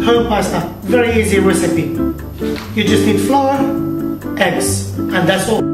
home pasta. Very easy recipe. You just need flour, eggs, and that's all.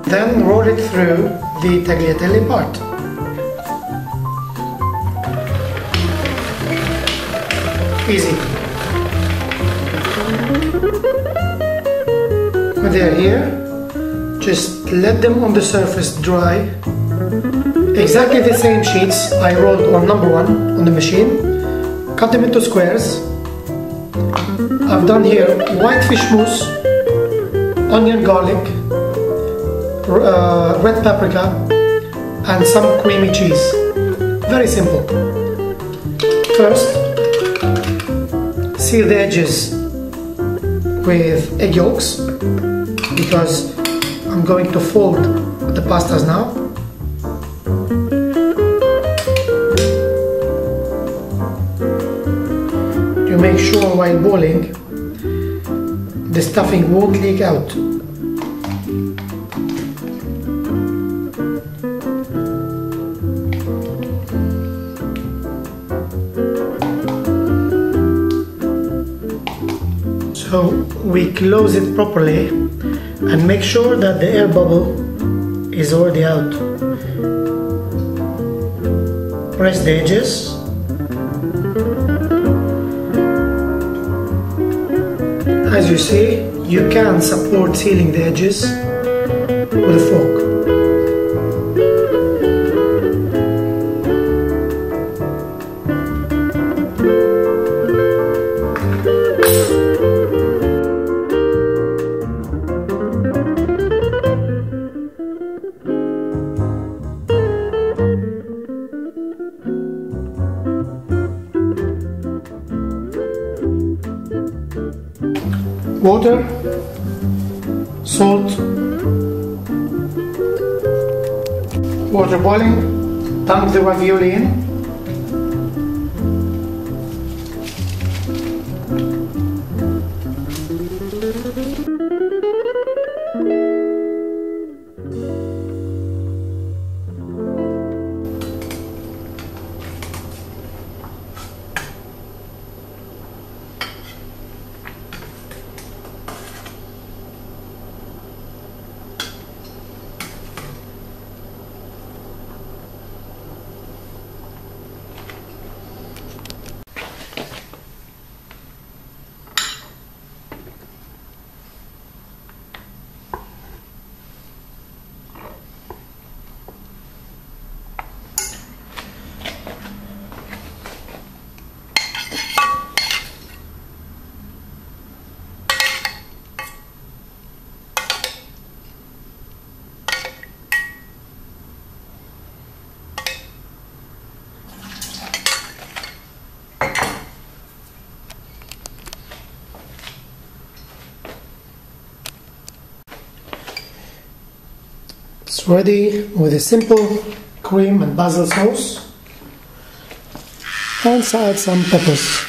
Then roll it through the tagliatelle part. Easy. When they are here, just let them on the surface dry. Exactly the same sheets I rolled on number 1 on the machine. Cut them into squares. I've done here white fish mousse, onion, garlic, red paprika, and some creamy cheese. Very simple. First, seal the edges with egg yolks because I'm going to fold the pastas now. To make sure while boiling the stuffing won't leak out. So we close it properly and make sure that the air bubble is already out. Press the edges. As you see, you can support sealing the edges with a fork. Water, salt, water boiling, dunk the ravioli in. It's ready with a simple cream and basil sauce, and add some peppers.